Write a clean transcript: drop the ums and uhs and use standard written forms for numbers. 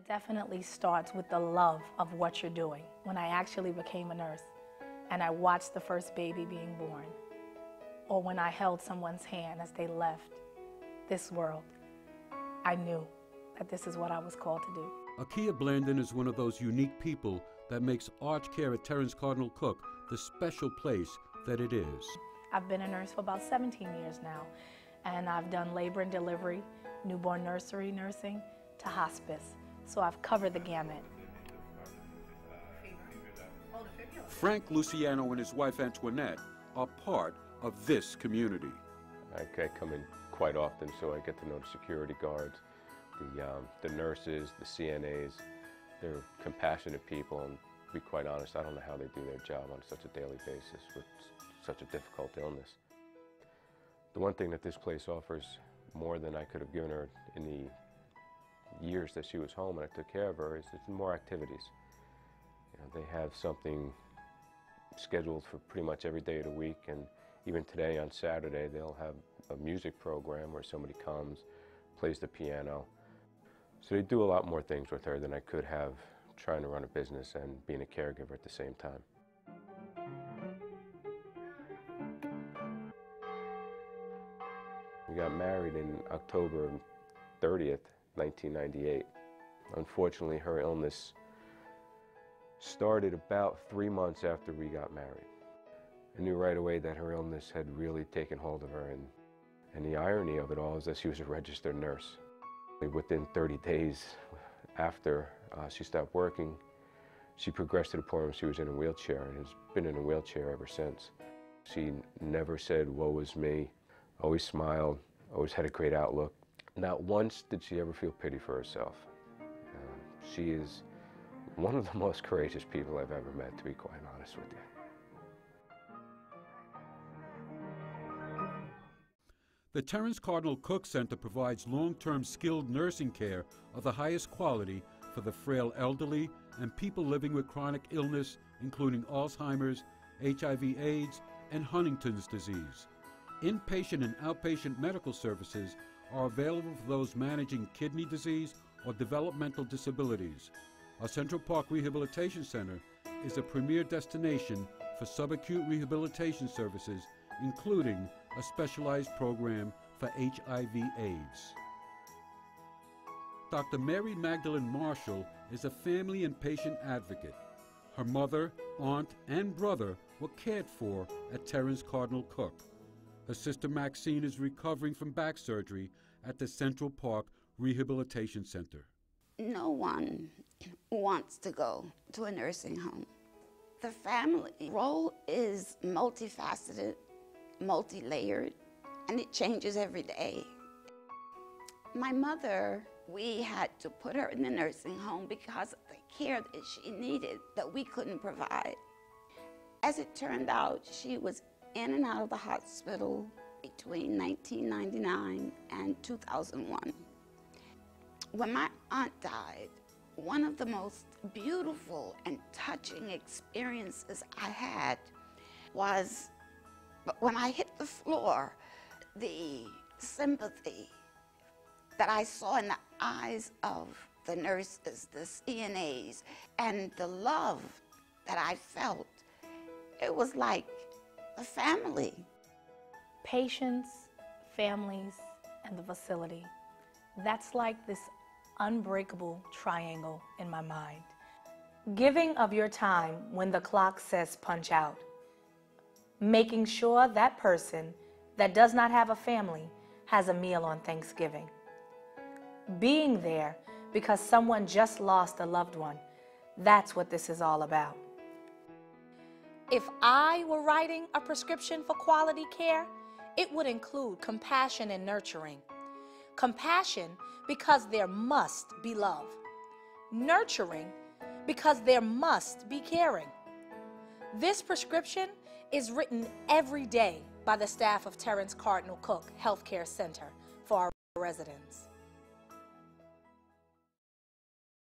definitely starts with the love of what you're doing. When I actually became a nurse and I watched the first baby being born, or when I held someone's hand as they left this world, I knew that this is what I was called to do. Akia Blandon is one of those unique people that makes Arch Care at Terrence Cardinal Cook the special place that it is. I've been a nurse for about 17 years now, and I've done labor and delivery, newborn nursery nursing, to hospice. So I've covered the gamut. Frank Luciano and his wife Antoinette are part of this community. I come in quite often, so I get to know the security guards, the nurses, the CNAs. They're compassionate people, and to be quite honest, I don't know how they do their job on such a daily basis with such a difficult illness. The one thing that this place offers more than I could have given her in the years that she was home and I took care of her is more activities. You know, they have something scheduled for pretty much every day of the week, and even today on Saturday they'll have a music program where somebody comes, plays the piano. So they do a lot more things with her than I could have trying to run a business and being a caregiver at the same time. We got married in October 30th, 1998. Unfortunately, her illness started about 3 months after we got married. I knew right away that her illness had really taken hold of her, and the irony of it all is that she was a registered nurse. Within 30 days after she stopped working, she progressed to the point where she was in a wheelchair and has been in a wheelchair ever since. She never said, "Woe is me," always smiled, always had a great outlook. Not once did she ever feel pity for herself. She is one of the most courageous people I've ever met, to be quite honest with you. The Terrence Cardinal Cook Center provides long-term skilled nursing care of the highest quality for the frail elderly and people living with chronic illness, including Alzheimer's, HIV/AIDS, and Huntington's disease. Inpatient and outpatient medical services are available for those managing kidney disease or developmental disabilities. Our Central Park Rehabilitation Center is a premier destination for subacute rehabilitation services, including a specialized program for HIV/AIDS. Dr. Mary Magdalene Marshall is a family and patient advocate. Her mother, aunt, and brother were cared for at Terrence Cardinal Cook. Her sister Maxine is recovering from back surgery at the Central Park Rehabilitation Center. No one wants to go to a nursing home. The family role is multifaceted, multi-layered, and it changes every day. My mother, we had to put her in the nursing home because of the care that she needed that we couldn't provide. As it turned out, she was in and out of the hospital between 1999 and 2001. When my aunt died, one of the most beautiful and touching experiences I had was when I hit the floor, the sympathy that I saw in the eyes of the nurses, the CNAs, and the love that I felt. It was like a family. Patients, families, and the facility. That's like this unbreakable triangle in my mind. Giving of your time when the clock says punch out. Making sure that person that does not have a family has a meal on Thanksgiving. Being there because someone just lost a loved one. That's what this is all about. If I were writing a prescription for quality care, it would include compassion and nurturing. Compassion because there must be love. Nurturing because there must be caring. This prescription is written every day by the staff of Terrence Cardinal Cook Healthcare Center for our residents.